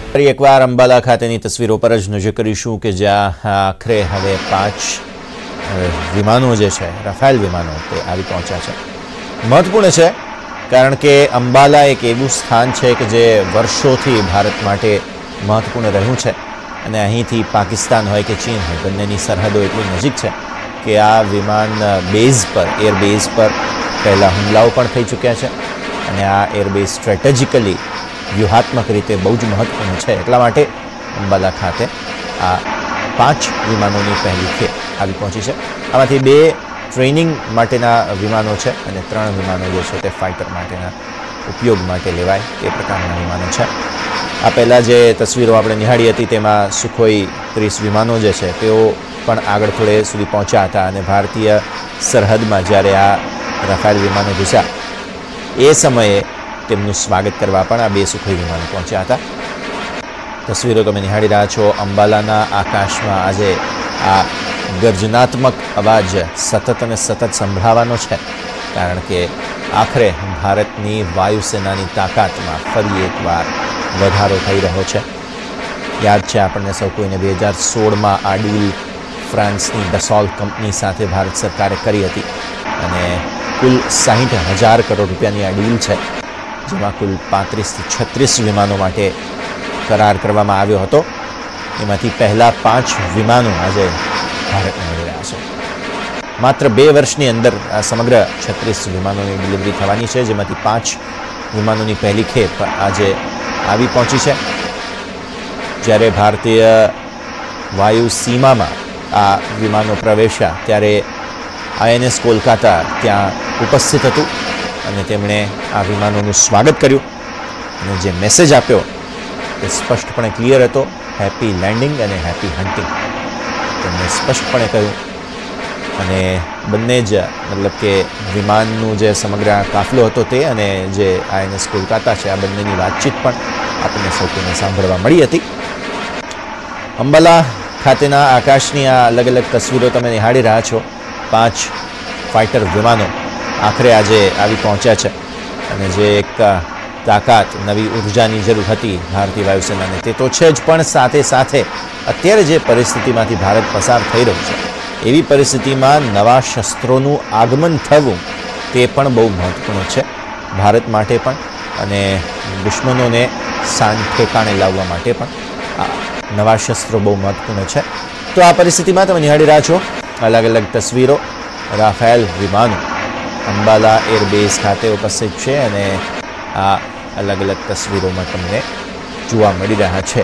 ફરી એકવાર અંબાલા ખાતેની તસવીરો પર જ નજર કરીશું કે જ્યાં આખરે હવે 5 વિમાનો જે છે રાફેલ વિમાનો તે આવી પહોંચ્યા છે। મહત્વપૂર્ણ છે કારણ કે અંબાલા એક એવું સ્થાન છે કે જે વર્ષોથી ભારત માટે મહત્વપૂર્ણ રહ્યું છે અને અહીંથી પાકિસ્તાન હોય કે ચીન હોય બંનેની સરહદો એટલી નજીક છે કે આ વિમાન બેઝ પર એરબેઝ પર પહેલાં હુમલાઓ પણ થઈ ચૂક્યા છે અને આ એરબેઝ સ્ટ્રેટેજિકલી વ્યૂહાત્મક રીતે બહુ જ મહત્વપૂર્ણ છે। એટલા માટે અંબાલા ખાતે આ 5 વિમાનોની પહેલી ખેપ આવી પહોંચી છે। આમાંથી 2 ટ્રેનિંગ માટેના વિમાનો છે અને 3 વિમાનો જે છે તે ફાઇટર માટેના ઉપયોગ માટે લેવાય તે પ્રકારના વિમાનો છે। આ પહેલાં જે તસવીરો આપણે નિહાળી હતી તેમાં સુખોઈ 30 વિમાનો જે છે તેઓ પણ આગળ થોડે સુધી પહોંચ્યા હતા અને ભારતીય સરહદમાં જ્યારે આ રાફેલ વિમાનો ઘૂસ્યા એ સમયે તેમનું સ્વાગત કરવા પણ આ 2 સુખોઈ વિમાનો પહોંચ્યા હતા। તસવીરો તમે નિહાળી રહ્યા છો। અંબાલાના આકાશમાં આજે આ ગર્જનાત્મક અવાજ સતત અને સતત સંભળાવાનો છે કારણ કે આખરે ભારતની વાયુસેનાની તાકાતમાં ફરી એકવાર વધારો થઈ રહ્યો છે। યાદ છે આપણને સૌ કોઈને 2016માં આ ડીલ ફ્રાન્સની દસોલ્ટ કંપની સાથે ભારત સરકારે કરી હતી અને કુલ 60,000 કરોડ રૂપિયાની આ ડીલ છે જેમાં કુલ 35 થી 36 વિમાનો માટે કરાર કરવામાં આવ્યો હતો। એમાંથી પહેલાં 5 વિમાનો આજે ભારતને મળી રહ્યા છે। માત્ર 2 વર્ષની અંદર આ સમગ્ર 36 વિમાનોની ડિલિવરી થવાની છે જેમાંથી 5 વિમાનોની પહેલી ખેપ આજે આવી પહોંચી છે। જ્યારે ભારતીય વાયુ સીમામાં આ વિમાનો પ્રવેશ્યા ત્યારે INS કોલકાતા ત્યાં ઉપસ્થિત હતું અને તેમણે આ વિમાનોનું સ્વાગત કર્યું અને જે મેસેજ આપ્યો તે સ્પષ્ટપણે ક્લિયર હતો, હેપી લેન્ડિંગ અને હેપી હન્ટિંગ તેમણે સ્પષ્ટપણે કહ્યું। અને બંને જ મતલબ કે વિમાનનું જે સમગ્ર કાફલો હતો તે અને જે INS કોલકાતા છે આ બંનેની વાતચીત પણ આપણને સૌ કોઈને સાંભળવા મળી હતી। અંબાલા ખાતેના આકાશની આ અલગ અલગ તસવીરો તમે નિહાળી રહ્યા છો। 5 ફાઇટર વિમાનો આખરે આજે આવી પહોંચ્યા છે અને જે એક તાકાત નવી ઉર્જાની જરૂર હતી ભારતીય વાયુસેનાને તે તો છે જ, પણ સાથે સાથે અત્યારે જે પરિસ્થિતિમાંથી ભારત પસાર થઈ રહ્યું છે એવી પરિસ્થિતિમાં નવા શસ્ત્રોનું આગમન થવું તે પણ બહુ મહત્વપૂર્ણ છે ભારત માટે પણ અને દુશ્મનોને શાન ઠેકાણે લાવવા માટે પણ આ નવા શસ્ત્રો બહુ મહત્વપૂર્ણ છે। તો આ પરિસ્થિતિમાં તમે નિહાળી રહ્યા છો અલગ અલગ તસવીરો રાફેલ વિમાનો અંબાલા એરબેઝ ખાતે ઉપસ્થિત છે અને આ અલગ અલગ તસવીરોમાં તમને જોવા મળી રહ્યા છે।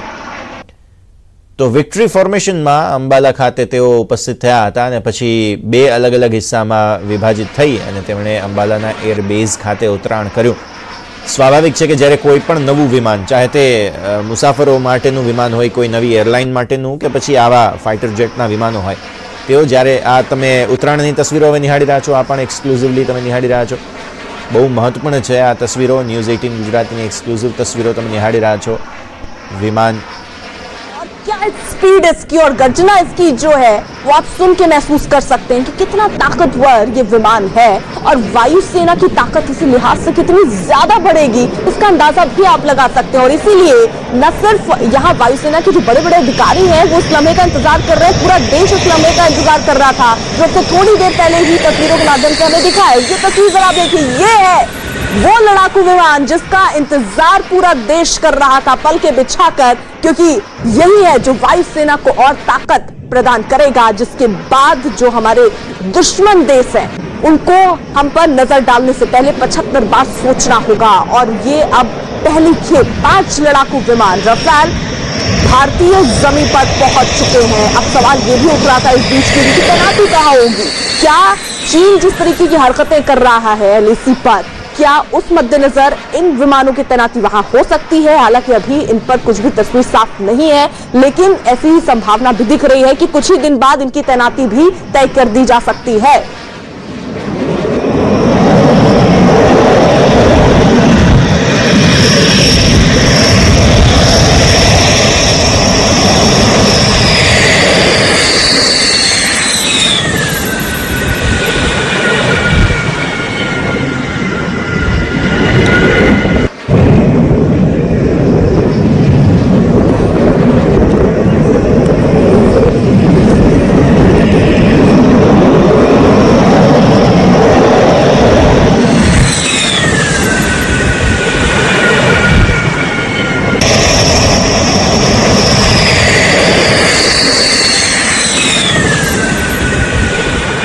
તો વિક્ટરી ફોર્મેશનમાં અંબાલા ખાતે તેઓ ઉપસ્થિત થયા હતા અને પછી 2 અલગ અલગ હિસ્સામાં વિભાજિત થઈ અને તેમણે અંબાલાના એરબેઝ ખાતે ઉતરાણ કર્યું। સ્વાભાવિક છે કે જ્યારે કોઈ પણ નવું વિમાન, ચાહે તે મુસાફરો માટેનું વિમાન હોય, કોઈ નવી એરલાઇન માટેનું કે પછી આવા ફાઇટર જેટના વિમાનો હોય, તેઓ જ્યારે આ તમે ઉતરાણની તસવીરો હવે નિહાળી રહ્યા છો, આ પણ એક્સક્લુઝિવલી તમે નિહાળી રહ્યા છો। બહુ મહત્વપૂર્ણ છે આ તસવીરો, ન્યૂઝ 18 ગુજરાતીની એક્સક્લુઝિવ તસવીરો તમે નિહાળી રહ્યા છો। વિમાન क्या स्पीड इसकी और गर्जना इसकी जो है वो आप सुन के महसूस कर सकते हैं कि कितना ताकतवर ये विमान है और वायुसेना की ताकत इसी लिहाज से कितनी ज्यादा बढ़ेगी इसका अंदाजा भी आप लगा सकते हैं। और इसीलिए न सिर्फ यहाँ वायुसेना के जो बड़े बड़े अधिकारी हैं वो इस लम्हे का इंतजार कर रहे हैं, पूरा देश इस लम्हे का इंतजार कर रहा था जो तो थोड़ी देर पहले ही तस्वीरों के माध्यम से हमें दिखा है। ये तस्वीर जरा आप देखिए, ये है वो लड़ाकू विमान जिसका इंतजार पूरा देश कर रहा था पल के बिछाकर, क्योंकि यही है जो वायुसेना को और ताकत प्रदान करेगा, जिसके बाद जो हमारे दुश्मन देश हैं उनको हम पर नजर डालने से पहले 75 बार सोचना होगा। और ये अब पहली खेप 5 लड़ाकू विमान राफेल भारतीय जमीन पर पहुंच चुके हैं। अब सवाल ये भी उठ रहा था इस बीच की तैनाती कहाँ होगी, क्या चीन जिस तरीके की हरकतें कर रहा है LAC पर, क्या उस मद्देनजर इन विमानों की तैनाती वहां हो सकती है। हालांकि अभी इन पर कुछ भी तस्वीर साफ नहीं है, लेकिन ऐसी ही संभावना भी दिख रही है कि कुछ ही दिन बाद इनकी तैनाती भी तय कर दी जा सकती है।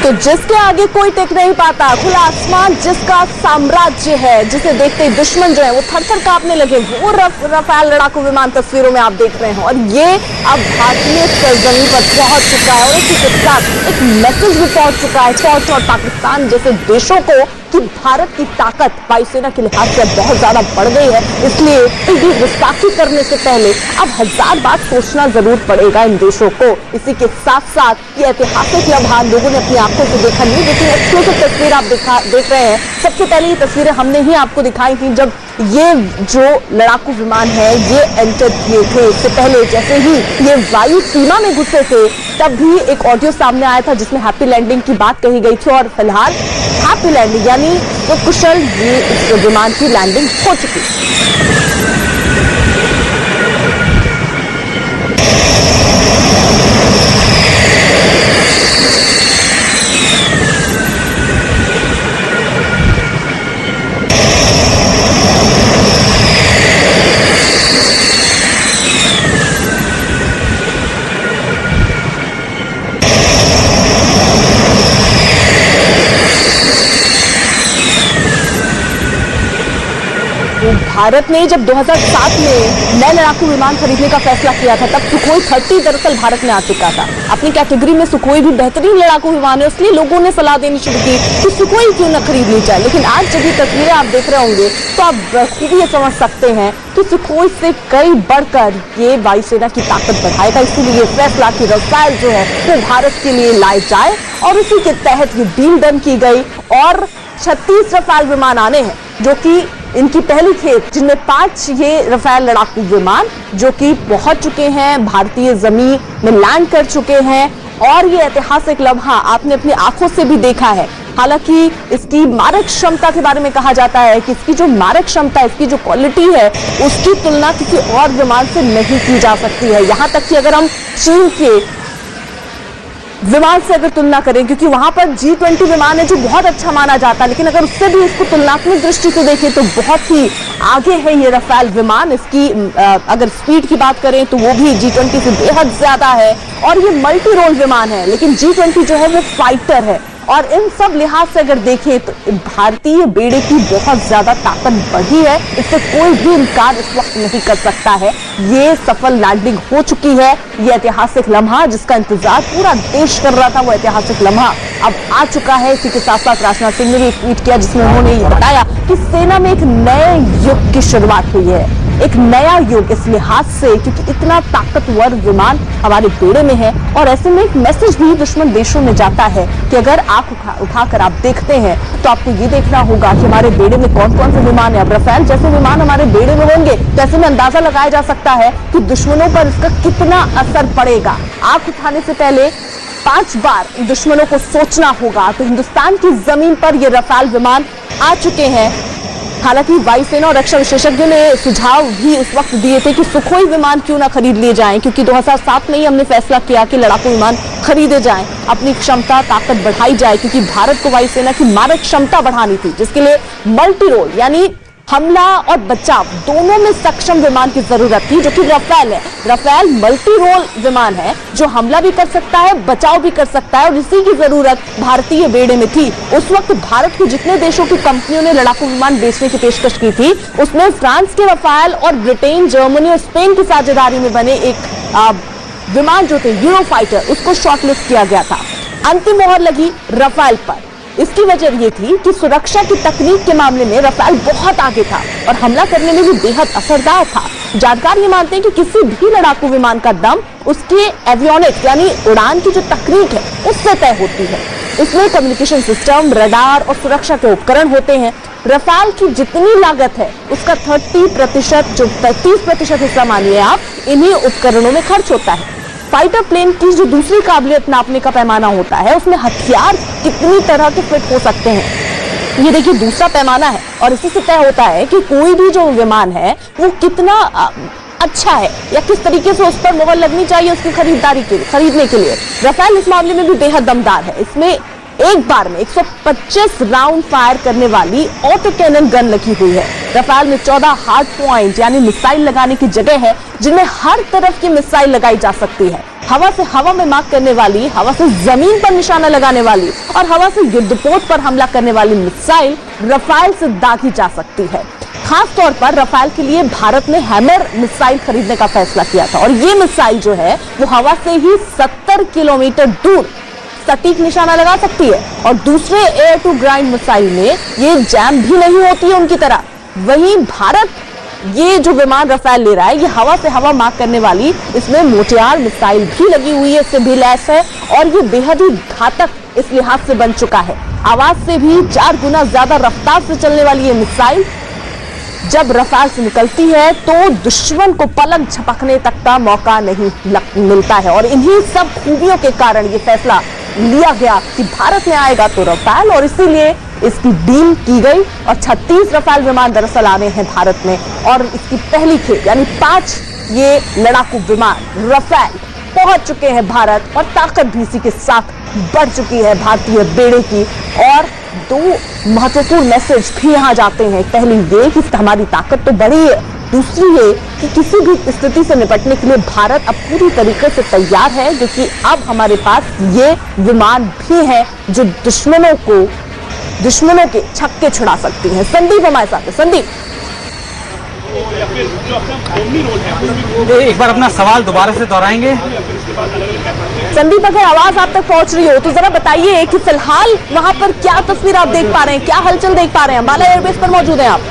कि जिसके आगे कोई टिक नहीं पाता, खुला आसमान जिसका साम्राज्य है, जिसे देखते ही दुश्मन जो है वो थर-थर कांपने लगे, वो रफाल लड़ाकू विमान तस्वीरों में आप देख रहे हैं। और ये अब भारतीय सरजमीन पर पहुंच चुका है और इसी के साथ एक मैसेज भी पहुंच चुका है फौज और पाकिस्तान जैसे देशों को कि भारत की ताकत वायुसेना के लिहाज से बहुत ज्यादा बढ़ गई है। इसलिए इनकी गुस्ताखी करने से पहले अब 1000 बार सोचना जरूर पड़ेगा इन देशों को। इसी के साथ साथ ये ऐतिहासिक लम्हा लोगों ने अपनी आंखों से देखा नहीं, लेकिन एक्सक्लूसिव तस्वीर आप देख रहे हैं। सबसे पहले ये तस्वीरें हमने ही आपको दिखाई थी जब ये जो लड़ाकू विमान है ये एंटर किए थे। इससे पहले जैसे ही ये वायु सीमा में घुसे थे तब भी एक ऑडियो सामने आया था जिसमें हैप्पी लैंडिंग की बात कही गई थी और फिलहाल हैप्पी लैंडिंग यानी तो कुशल ये इस विमान की लैंडिंग हो चुकी है। भारत ने जब 2007 में नए लड़ाकू विमान खरीदने का फैसला किया था तब सुखोई 30 दरअसल भारत में आ चुका था। अपनी कैटेगरी में सुखोई भी बेहतरीन लड़ाकू विमान है, इसलिए लोगों ने सलाह देनी शुरू की कि सुखोई क्यों न खरीद ली जाए। लेकिन आज जब ये तस्वीरें आप देख रहे होंगे तो आप बखूबी ये समझ सकते हैं कि सुखोई से कई बढ़कर ये वायुसेना की ताकत बढ़ाएगा। इसीलिए ये फैसला कि रफाल जो है वो भारत के लिए लाए जाए और इसी के तहत ये डील डन की गई और 36 रफाल विमान आने हैं जो कि इनकी पहली खेप, जिनमें 5 ये रफाल लड़ाकू विमान जो कि पहुंच चुके हैं, भारतीय जमीन में लैंड कर चुके हैं। और ये ऐतिहासिक लम्हा आपने अपनी आंखों से भी देखा है। हालांकि इसकी मारक क्षमता के बारे में कहा जाता है कि इसकी जो मारक क्षमता, इसकी जो क्वालिटी है उसकी तुलना किसी और विमान से नहीं की जा सकती है। यहाँ तक कि अगर हम चीन के विमान से अगर तुलना करें, क्योंकि वहां पर G20 विमान है जो बहुत अच्छा माना जाता है, लेकिन अगर उससे भी इसको तुलनात्मक दृष्टि से देखें तो बहुत ही आगे है ये रफाल विमान। इसकी अगर स्पीड की बात करें तो वो भी G20 से बेहद ज्यादा है और ये मल्टी रोल विमान है, लेकिन G20 जो है वो फाइटर है। और इन सब लिहाज से अगर देखें तो भारतीय बेड़े की बहुत ज्यादा ताकत बढ़ी है, इससे कोई भी इनकार इस वक्त नहीं कर सकता है। ये सफल लैंडिंग हो चुकी है। ये ऐतिहासिक लम्हा जिसका इंतजार पूरा देश कर रहा था, वो ऐतिहासिक लम्हा अब आ चुका है। इसी के साथ साथ राजनाथ सिंह ने भी एक ट्वीट किया जिसमें उन्होंने ये बताया कि सेना में एक नए युग की शुरुआत हुई है, एक नया युग इस लिहाज से क्योंकि इतना ताकतवर विमान हमारे बेड़े में है। और ऐसे में एक मैसेज भी दुश्मन देशों में जाता है कि अगर आंख उठाकर आप देखते हैं तो आपको ये देखना होगा कि हमारे बेड़े में कौन कौन से विमान है। अब रफाल जैसे विमान हमारे बेड़े में होंगे तो ऐसे में अंदाजा लगाया जा सकता है कि दुश्मनों पर इसका कितना असर पड़ेगा। आंख उठाने से पहले 5 बार दुश्मनों को सोचना होगा। तो हिंदुस्तान की जमीन पर ये रफाल विमान आ चुके हैं। हालांकि वायुसेना और रक्षा विशेषज्ञों ने सुझाव भी उस वक्त दिए थे कि सुखोई विमान क्यों ना खरीद लिए जाएं, क्योंकि 2007 में ही हमने फैसला किया कि लड़ाकू विमान खरीदे जाएं, अपनी क्षमता ताकत बढ़ाई जाए, क्योंकि भारत को वायुसेना की मारक क्षमता बढ़ानी थी, जिसके लिए मल्टी रोल यानी हमला और बचाव दोनों में सक्षम विमान की जरूरत थी, जो कि रफाल है। रफाल मल्टी रोल विमान है जो हमला भी कर सकता है, बचाव भी कर सकता है और इसी की जरूरत भारतीय बेड़े में थी। उस वक्त भारत के जितने देशों की कंपनियों ने लड़ाकू विमान बेचने की पेशकश की थी उसमें फ्रांस के रफाल और ब्रिटेन, जर्मनी और स्पेन की साझेदारी में बने एक विमान जो थे यूरोफाइटर, उसको शॉर्टलिस्ट किया गया था। अंतिम मोहर लगी रफाल पर। इसकी वजह ये थी कि सुरक्षा की तकनीक के मामले में रफाल बहुत आगे था और हमला करने में भी बेहद असरदार था। जानकार ये मानते हैं कि किसी भी लड़ाकू विमान का दम उसके एवियोनिक्स यानी उड़ान की जो तकनीक है उससे तय होती है। इसमें कम्युनिकेशन सिस्टम, रडार और सुरक्षा के उपकरण होते हैं। रफाल की जितनी लागत है उसका 30% जो 30% हिस्सा मानिए आप, इन्हीं उपकरणों में खर्च होता है। फाइटर प्लेन की जो दूसरी काबिलियत नापने का पैमाना होता है उसमें हथियार कितनी तरह के फिट हो सकते हैं, ये देखिए दूसरा पैमाना है और इसी से तय होता है कि कोई भी जो विमान है वो कितना अच्छा है या किस तरीके से उस पर मोहर लगनी चाहिए उसकी खरीदने के लिए। रफाल इस मामले में भी बेहद दमदार है। इसमें एक बार में 125 राउंड फायर करने वाली ऑटो कैनन गन लगी हुई है। रफाल में 14 हार्ड पॉइंट यानी मिसाइल लगाने की जगह है, जिनमें हर तरफ की मिसाइल लगाई जा सकती है। हवा से हवा में मार करने वाली, हवा से जमीन पर निशाना लगाने वाली और हवा से युद्धपोत पर हमला करने वाली मिसाइल रफाल से दागी जा सकती है। खास तौर पर रफाल के लिए भारत ने हैमर मिसाइल खरीदने का फैसला किया था और ये मिसाइल जो है वो हवा से ही 70 किलोमीटर दूर सटीक निशाना लगा सकती है और दूसरे एयर टू ग्राउंड मिसाइल में ये जैम भी नहीं होती है उनकी तरह। वहीं भारत ये जो विमान रफाल ले रहा है, ये हवा से हवा मार करने वाली, इसमें मोटियार मिसाइल भी लगी हुई है, इससे भी लैस है और ये बेहद ही घातक इस लिहाज से बन चुका है। आवाज से भी 4 गुना ज्यादा रफ्तार से चलने वाली ये मिसाइल जब रफाल से निकलती है तो दुश्मन को पलक झपकने तक का मौका नहीं मिलता है और इन्हीं सब खूबियों के कारण ये फैसला लिया गया कि भारत में आएगा तो रफाल, और इसीलिए इसकी डील की गई और 36 रफाल विमान दरअसल आने हैं भारत में और इसकी पहली खेप यानी 5 ये लड़ाकू विमान रफाल पहुंच चुके हैं भारत और ताकत भी इसी के साथ बढ़ चुकी है भारतीय बेड़े की। और 2 महत्वपूर्ण मैसेज भी यहाँ जाते हैं। पहली ये कि हमारी ताकत तो बढ़ी है, दूसरी ये कि किसी भी स्थिति से निपटने के लिए भारत अब पूरी तरीके से तैयार है, क्योंकि अब हमारे पास ये विमान भी है जो दुश्मनों के छक्के छुड़ा सकती हैं। संदीप हमारे साथ है। संदीप, एक बार अपना सवाल दोबारा से दोहराएंगे। संदीप, अगर आवाज आप तक पहुंच रही हो तो जरा बताइए कि फिलहाल वहां पर क्या तस्वीर आप देख पा रहे हैं, क्या हलचल देख पा रहे हैं? अंबाला एयरबेस पर मौजूद हैं आप।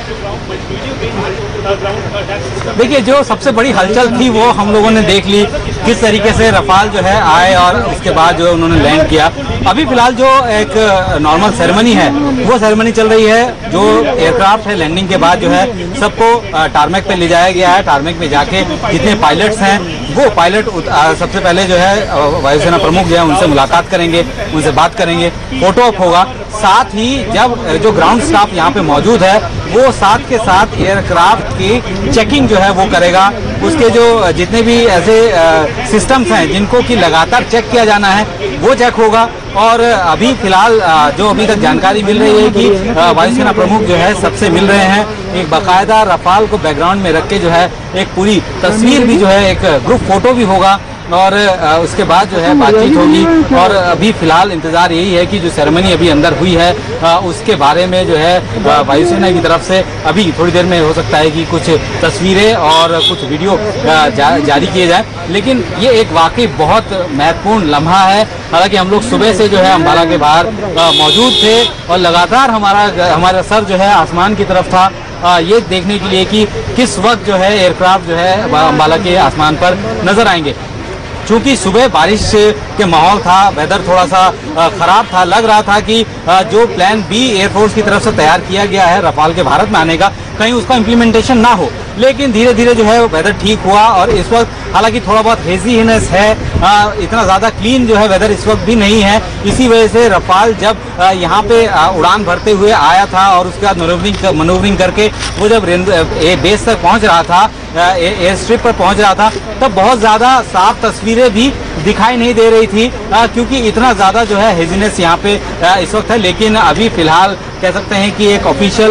देखिए, जो सबसे बड़ी हलचल थी वो हम लोगों ने देख ली, किस तरीके से रफाल जो है आए और उसके बाद जो उन्होंने लैंड किया। अभी फिलहाल जो एक नॉर्मल सेरेमनी है वो सेरेमनी चल रही है। जो एयरक्राफ्ट है लैंडिंग के बाद जो है सबको टारमेक पे ले जाया गया है। टारमेक पे जाके जितने पायलट्स हैं वो पायलट सबसे पहले जो है वायुसेना प्रमुख जो है उनसे मुलाकात करेंगे, उनसे बात करेंगे, फोटो ऑप होगा। साथ ही जब जो ग्राउंड स्टाफ यहाँ पे मौजूद है वो साथ के साथ एयरक्राफ्ट की चेकिंग जो है वो करेगा। उसके जो जितने भी ऐसे सिस्टम्स हैं जिनको कि लगातार चेक किया जाना है वो चेक होगा। और अभी फिलहाल जो अभी तक जानकारी मिल रही है कि वायुसेना प्रमुख जो है सबसे मिल रहे हैं। एक बाकायदा रफाल को बैकग्राउंड में रख के जो है एक पूरी तस्वीर भी जो है, एक ग्रुप फोटो भी होगा और उसके बाद जो है बातचीत होगी। और अभी फिलहाल इंतजार यही है कि जो सेरेमनी अभी अंदर हुई है उसके बारे में जो है वायुसेना की तरफ से अभी थोड़ी देर में हो सकता है कि कुछ तस्वीरें और कुछ वीडियो जारी किए जाए। लेकिन ये एक वाकई बहुत महत्वपूर्ण लम्हा है। हालांकि हम लोग सुबह से जो है अंबाला के बाहर मौजूद थे और लगातार हमारा सर जो है आसमान की तरफ था ये देखने के लिए कि किस वक्त जो है एयरक्राफ्ट जो है अंबाला के आसमान पर नजर आएंगे। चूंकि सुबह बारिश के माहौल था, वेदर थोड़ा सा खराब था, लग रहा था कि जो प्लान बी एयरफोर्स की तरफ से तैयार किया गया है रफाल के भारत में आने का, कहीं उसका इम्प्लीमेंटेशन ना हो। लेकिन धीरे धीरे जो है वेदर ठीक हुआ और इस वक्त हालांकि थोड़ा बहुत हेजीनेस है, इतना ज़्यादा क्लीन जो है वेदर इस वक्त भी नहीं है। इसी वजह से रफाल जब यहाँ पे उड़ान भरते हुए आया था और उसके बाद मनोवरिंग करके वो जब बेस तक पहुँच रहा था, एयर स्ट्रिप पर पहुँच रहा था, तब बहुत ज़्यादा साफ तस्वीरें भी दिखाई नहीं दे रही थी क्योंकि इतना ज़्यादा जो है हेजीनेस यहाँ पे इस वक्त है। लेकिन अभी फिलहाल कह सकते हैं कि एक ऑफिशियल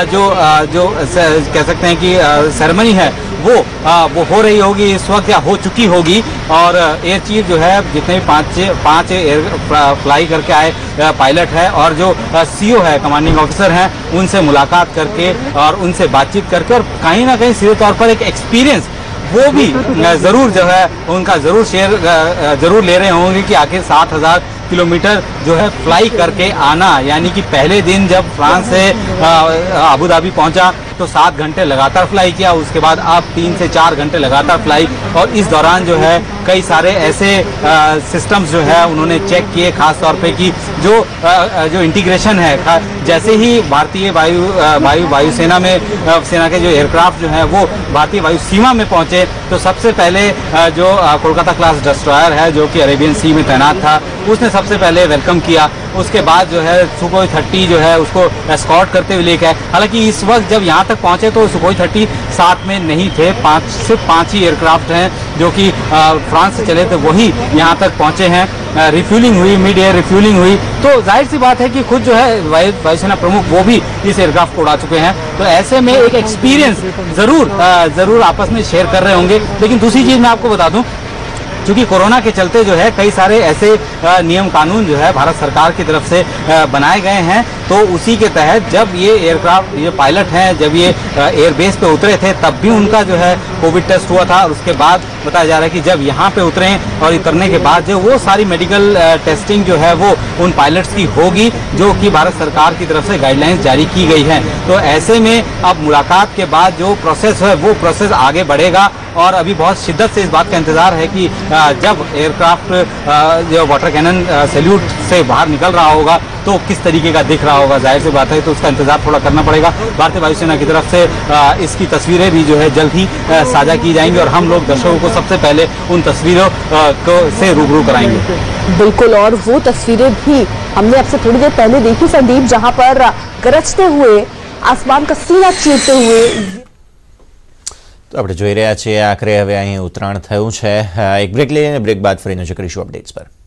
जो कह सकते हैं कि सेरेमनी है वो हो रही होगी इस वक्त या हो चुकी होगी। और एयर चीफ जो है जितने भी पाँच एयर फ्लाई करके आए पायलट है और जो सीओ है कमांडिंग ऑफिसर हैं उनसे मुलाकात करके और उनसे बातचीत करके और कहीं ना कहीं सीधे तौर पर एक एक्सपीरियंस वो भी ज़रूर जो है उनका ज़रूर शेयर ज़रूर ले रहे होंगे कि आखिर 7000 किलोमीटर जो है फ्लाई करके आना, यानी कि पहले दिन जब फ्रांस से अबू धाबी पहुंचा तो 7 घंटे लगातार फ्लाई किया, उसके बाद अब 3 से 4 घंटे लगातार फ्लाई। और इस दौरान जो है कई सारे ऐसे सिस्टम्स जो है उन्होंने चेक किए, खास तौर पे कि जो इंटीग्रेशन है, जैसे ही भारतीय वायुसेना में सेना के जो एयरक्राफ्ट जो है वो भारतीय वायु सीमा में पहुंचे तो सबसे पहले जो कोलकाता क्लास डिस्ट्रॉयर है जो कि अरेबियन सी में तैनात था उसने सबसे पहले वेलकम किया, उसके बाद जो है सुखोई 30 जो है उसको एस्कॉर्ट करते हुए लेके आए। हालांकि इस वक्त जब यहाँ तक पहुँचे तो सुखोई 30 साथ में नहीं थे, सिर्फ 5 ही एयरक्राफ्ट हैं जो कि फ्रांस से चले थे, वही यहाँ तक पहुँचे हैं। रिफ्यूलिंग हुई, मिड एयर रिफ्यूलिंग हुई, तो जाहिर सी बात है कि खुद जो है वायुसेना प्रमुख वो भी इस एयरक्राफ्ट को उड़ा चुके हैं। तो ऐसे में एक एक्सपीरियंस जरूर आपस में शेयर कर रहे होंगे। लेकिन दूसरी चीज़ मैं आपको बता दूं, क्योंकि कोरोना के चलते जो है कई सारे ऐसे नियम कानून जो है भारत सरकार की तरफ से बनाए गए हैं, तो उसी के तहत जब ये एयरक्राफ्ट, ये पायलट हैं, जब ये एयरबेस पे उतरे थे तब भी उनका जो है कोविड टेस्ट हुआ था। और उसके बाद बताया जा रहा है कि जब यहाँ पे उतरे और उतरने के बाद जो वो सारी मेडिकल टेस्टिंग जो है वो उन पायलट्स की होगी, जो कि भारत सरकार की तरफ से गाइडलाइंस जारी की गई हैं। तो ऐसे में अब मुलाकात के बाद जो प्रोसेस है वो प्रोसेस आगे बढ़ेगा और अभी बहुत शिद्दत से इस बात का इंतजार है कि जब एयरक्राफ्ट जो वाटर कैनन सैल्यूट से बाहर निकल रहा होगा तो किस तरीके का दिख रहा होगा। जाहिर सी बात है, तो उसका इंतजार थोड़ा करना पड़ेगा। भारतीय वायुसेना की तरफ से इसकी तस्वीरें भी जो है जल्द ही साझा की जाएंगी और हम लोग दर्शकों को सबसे पहले उन तस्वीरों से रूबरू कराएंगे। बिल्कुल, और वो तस्वीरें भी हमने आपसे थोड़ी देर पहले देखी संदीप, जहां पर गरजते हुए आसमान का सीना चीरते हुए। तो આપણે જોઈ રહ્યા છીએ આખરે હવે અહીં ઉતરાણ થયું છે। એક બ્રેક લઈને બ્રેક બાદ ફરી નજર કરીશું અપડેટ્સ પર।